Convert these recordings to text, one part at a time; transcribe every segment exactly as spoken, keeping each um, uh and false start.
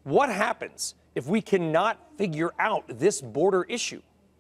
What happens if we cannot figure out this border issue?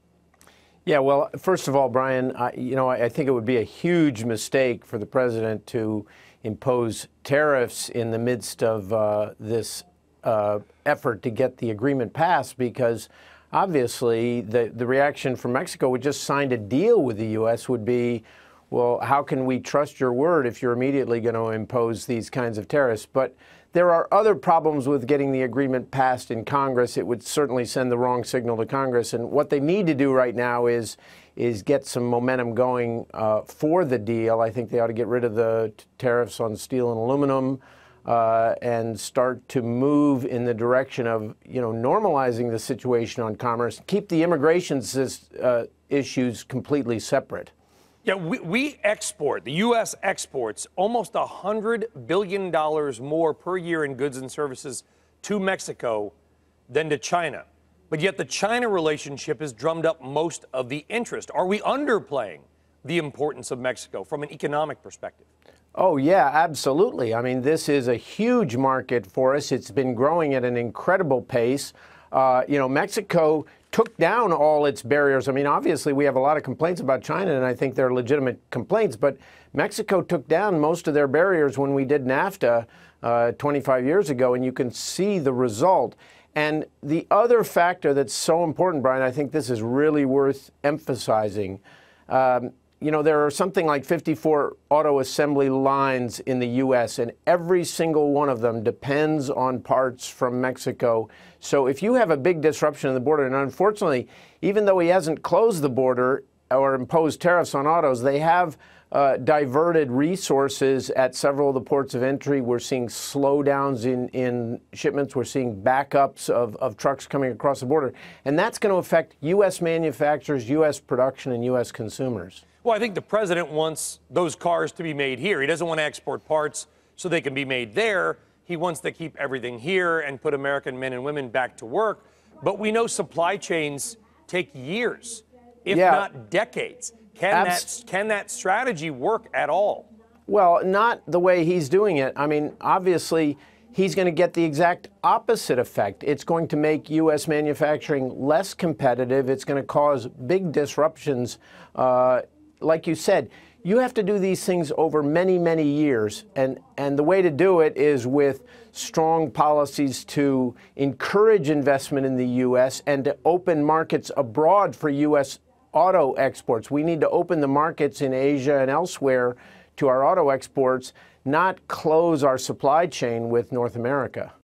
Yeah, well, first of all, Brian, I, you know, I, I think it would be a huge mistake for the president to impose tariffs in the midst of uh, this uh, effort to get the agreement passed, because obviously the, the reaction from Mexico, who just signed a deal with the U S, would be, well, how can we trust your word if you're immediately going to impose these kinds of tariffs? But there are other problems with getting the agreement passed in Congress. It would certainly send the wrong signal to Congress. And what they need to do right now is is get some momentum going uh, for the deal. I think they ought to get rid of the t- tariffs on steel and aluminum uh, and start to move in the direction of, you know, normalizing the situation on commerce. Keep the immigration uh, issues completely separate. Yeah, we, we export, the U S exports almost one hundred billion dollars more per year in goods and services to Mexico than to China. But yet the China relationship has drummed up most of the interest. Are we underplaying the importance of Mexico from an economic perspective? Oh, yeah, absolutely. I mean, this is a huge market for us. It's been growing at an incredible pace. Uh, you know, Mexico took down all its barriers. I mean, obviously, we have a lot of complaints about China, and I think they're legitimate complaints, but Mexico took down most of their barriers when we did NAFTA uh, twenty-five years ago, and you can see the result. And the other factor that's so important, Brian, I think this is really worth emphasizing. Um, you know, there are something like fifty-four auto assembly lines in the U S, and every single one of them depends on parts from Mexico. So if you have a big disruption in the border, and unfortunately, even though he hasn't closed the border or imposed tariffs on autos, they have uh, diverted resources at several of the ports of entry. We're seeing slowdowns in, in shipments. We're seeing backups of, of trucks coming across the border. And that's going to affect U S manufacturers, U S production, and U S consumers. Well, I think the president wants those cars to be made here. He doesn't want to export parts so they can be made there. He wants to keep everything here and put American men and women back to work. But we know supply chains take years, if yeah. not decades. Can Abs- that, can that strategy work at all? Well, not the way he's doing it. I mean, obviously, he's going to get the exact opposite effect. It's going to make U S manufacturing less competitive. It's going to cause big disruptions. Uh, like you said, you have to do these things over many, many years. And, and the way to do it is with strong policies to encourage investment in the U S and to open markets abroad for U S auto exports. We need to open the markets in Asia and elsewhere to our auto exports, not close our supply chain with North America.